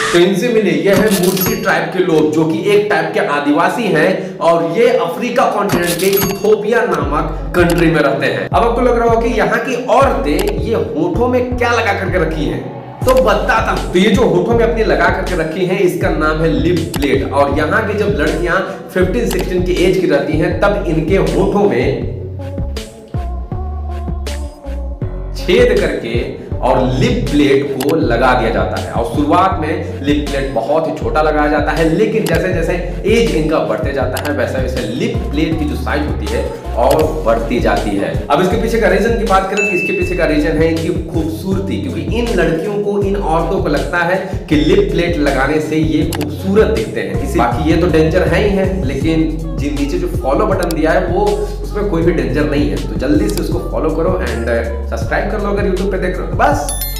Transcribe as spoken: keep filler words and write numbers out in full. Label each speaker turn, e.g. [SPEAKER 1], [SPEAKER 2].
[SPEAKER 1] तो इनसे मिले, यह है मुर्सी ट्राइब के लोग जो कि एक टाइप के आदिवासी हैं और ये अफ्रीका कॉन्टिनेंट के इथोपिया नामक कंट्री में रहते हैं। अब आपको लग रहा होगा कि यहाँ की औरतें ये होठों में क्या लगा करके रखी हैं, तो बताता हूं। तो ये जो होठों में अपनी लगा करके रखी हैं इसका नाम है लिप प्लेट। और यहाँ की जब लड़कियां पंद्रह सोलह की एज की रहती हैं तब इनके होठों में छेद करके और लिप प्लेट को लगा दिया जाता है। और शुरुआत में लिप प्लेट बहुत ही छोटा लगाया जाता है, लेकिन जैसे जैसे एज इनका बढ़ते जाता है वैसे वैसे लिप प्लेट की जो साइज होती है और बढ़ती जाती है। अब इसके पीछे का रीजन की बात करें तो इसके पीछे का रीजन है इनकी खूबसूरती, क्योंकि इन लड़कियों को, इन औरतों को लगता है कि लिप प्लेट लगाने से ये खूबसूरत दिखते हैं। इसी बाकी ये तो डेंजर है ही है, लेकिन जिन नीचे जो फॉलो बटन दिया है वो उसमें कोई भी डेंजर नहीं है। तो जल्दी से उसको फॉलो करो एंड सब्सक्राइब कर लो अगर यूट्यूब पे देख रहे हो। बस